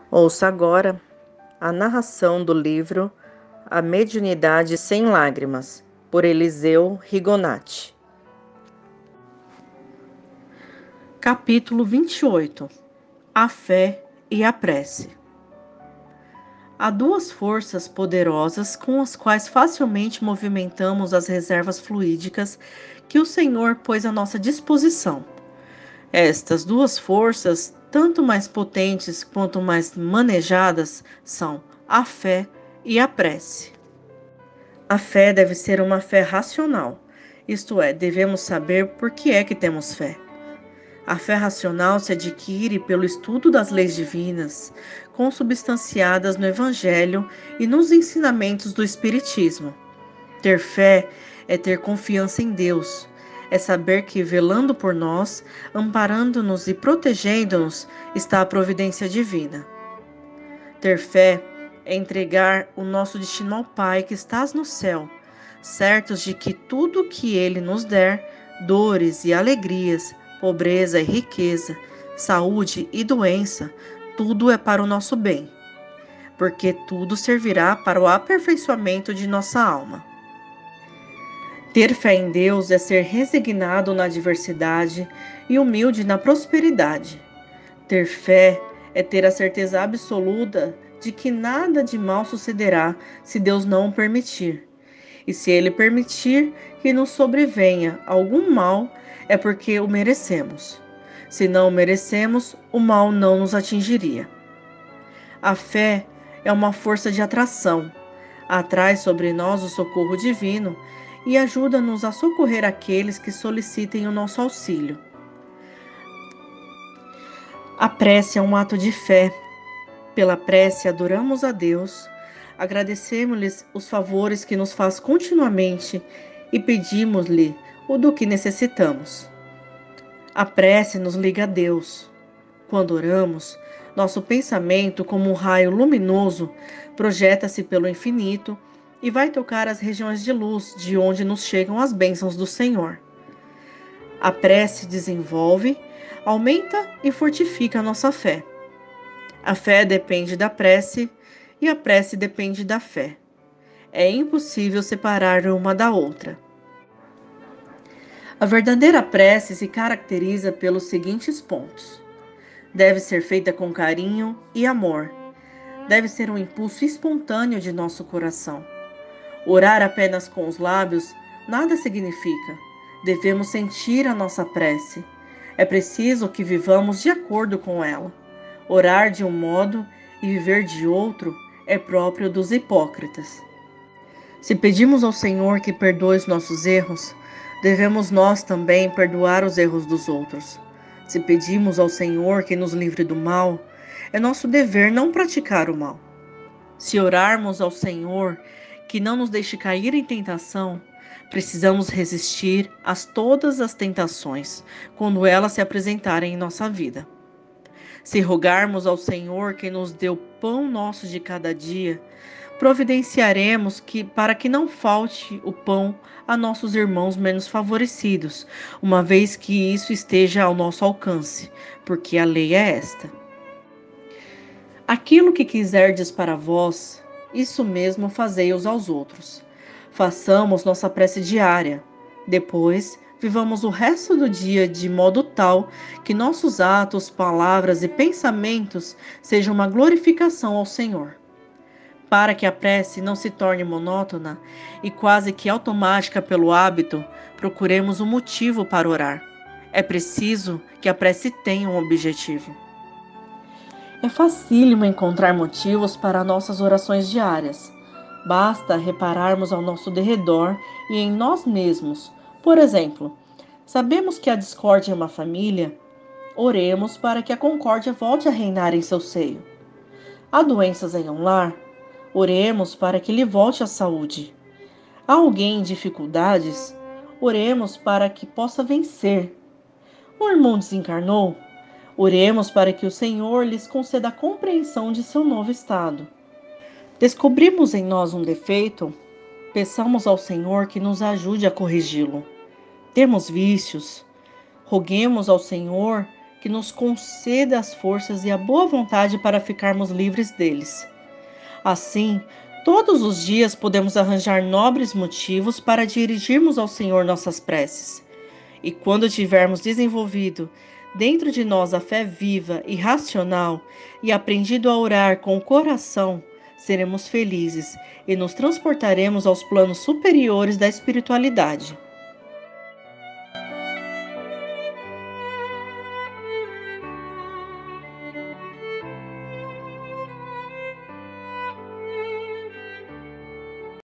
Ouça agora a narração do livro A Mediunidade Sem Lágrimas, por Eliseu Rigonati. Capítulo 28. A fé e a prece. Há duas forças poderosas com as quais facilmente movimentamos as reservas fluídicas que o Senhor pôs à nossa disposição. Estas duas forças, tanto mais potentes quanto mais manejadas, são a fé e a prece. A fé deve ser uma fé racional, isto é, devemos saber por que é que temos fé. A fé racional se adquire pelo estudo das leis divinas, consubstanciadas no Evangelho e nos ensinamentos do Espiritismo. Ter fé é ter confiança em Deus, é saber que, velando por nós, amparando-nos e protegendo-nos, está a providência divina. Ter fé é entregar o nosso destino ao Pai que estás no céu, certos de que tudo o que Ele nos der, dores e alegrias, pobreza e riqueza, saúde e doença, tudo é para o nosso bem, porque tudo servirá para o aperfeiçoamento de nossa alma. Ter fé em Deus é ser resignado na adversidade e humilde na prosperidade. Ter fé é ter a certeza absoluta de que nada de mal sucederá se Deus não o permitir. E se Ele permitir que nos sobrevenha algum mal, é porque o merecemos. Se não o merecemos, o mal não nos atingiria. A fé é uma força de atração. Atrai sobre nós o socorro divino e ajuda-nos a socorrer aqueles que solicitem o nosso auxílio. A prece é um ato de fé. Pela prece adoramos a Deus, agradecemos-lhes os favores que nos faz continuamente e pedimos-lhe o do que necessitamos. A prece nos liga a Deus. Quando oramos, nosso pensamento, como um raio luminoso, projeta-se pelo infinito e vai tocar as regiões de luz de onde nos chegam as bênçãos do Senhor. A prece desenvolve, aumenta e fortifica a nossa fé. A fé depende da prece e a prece depende da fé. É impossível separar uma da outra. A verdadeira prece se caracteriza pelos seguintes pontos: deve ser feita com carinho e amor. Deve ser um impulso espontâneo de nosso coração. Orar apenas com os lábios nada significa. Devemos sentir a nossa prece. É preciso que vivamos de acordo com ela. Orar de um modo e viver de outro é próprio dos hipócritas. Se pedimos ao Senhor que perdoe os nossos erros, devemos nós também perdoar os erros dos outros. Se pedimos ao Senhor que nos livre do mal, é nosso dever não praticar o mal. Se orarmos ao Senhor que não nos deixe cair em tentação, precisamos resistir a todas as tentações quando elas se apresentarem em nossa vida. Se rogarmos ao Senhor que nos dê o pão nosso de cada dia, providenciaremos para que não falte o pão a nossos irmãos menos favorecidos, uma vez que isso esteja ao nosso alcance, porque a lei é esta. Aquilo que quiserdes para vós, isso mesmo fazei-os aos outros. Façamos nossa prece diária. Depois, vivamos o resto do dia de modo tal que nossos atos, palavras e pensamentos sejam uma glorificação ao Senhor. Para que a prece não se torne monótona e quase que automática pelo hábito, procuremos um motivo para orar. É preciso que a prece tenha um objetivo. É facílimo encontrar motivos para nossas orações diárias. Basta repararmos ao nosso derredor e em nós mesmos. Por exemplo, sabemos que há discórdia em uma família? Oremos para que a concórdia volte a reinar em seu seio. Há doenças em um lar? Oremos para que lhe volte a saúde. Há alguém em dificuldades? Oremos para que possa vencer. Um irmão desencarnou? Oremos para que o Senhor lhes conceda a compreensão de seu novo estado. Descobrimos em nós um defeito? Peçamos ao Senhor que nos ajude a corrigi-lo. Temos vícios? Roguemos ao Senhor que nos conceda as forças e a boa vontade para ficarmos livres deles. Assim, todos os dias podemos arranjar nobres motivos para dirigirmos ao Senhor nossas preces. E quando tivermos desenvolvido dentro de nós a fé viva e racional e aprendido a orar com o coração, seremos felizes e nos transportaremos aos planos superiores da espiritualidade.